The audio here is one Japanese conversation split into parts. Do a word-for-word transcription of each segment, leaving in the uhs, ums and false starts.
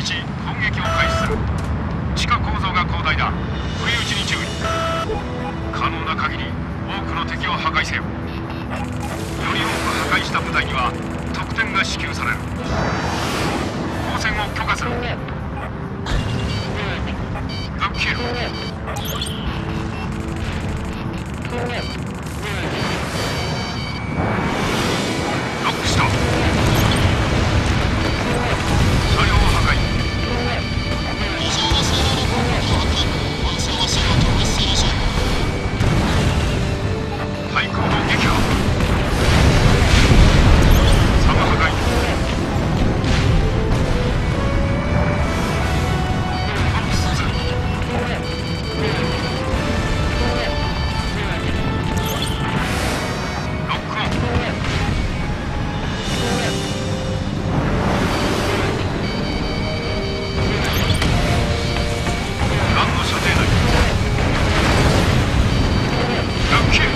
し攻撃を開始する。地下構造が広大だ。不意打ちに注意。可能な限り多くの敵を破壊せよ。より多く破壊した部隊には得点が支給される。光線を許可する。武器ロックした。車両を破壊。 異常なセーラーの攻撃を発揮。本戦は戦を突破していらっしゃい。 対空砲撃破。サブ破壊。フォックスツー。ロックオン。ガンの射程内。ラッキー。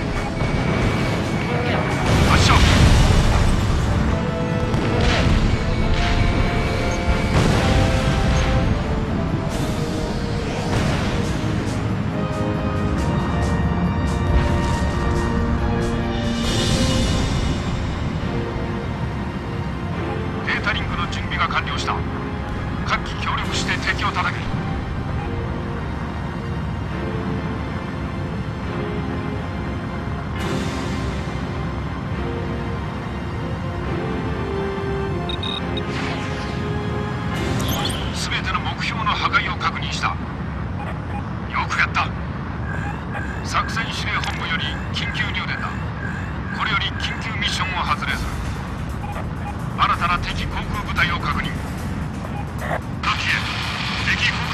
発射。データリンクの準備が完了した。各機協力して敵を叩け。全ての目標の破壊を確認した。よくやった。作戦司令本部より緊急入電だ。これより緊急ミッションを発令する。新たな敵航空部隊を確認。各機へ敵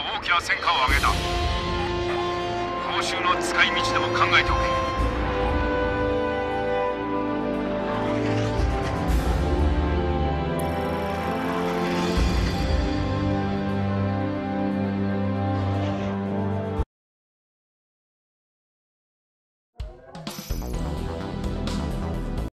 大きな戦果を挙げた。報酬の使い道でも考えておけ。